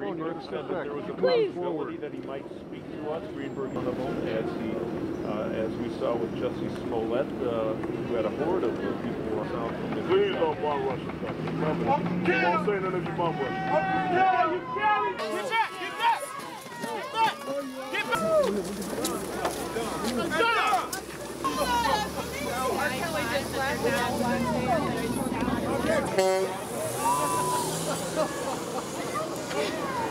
Greenberg said that there was a possibility that he might speak to us. Greenberg, one of them, as we saw with Jesse Smollett, who had a horde of people south from the. Please don't bomb rush us. Remember, don't say nothing if you bomb rush. Yeah, you carry. Get back! Get back! Get back! Get back!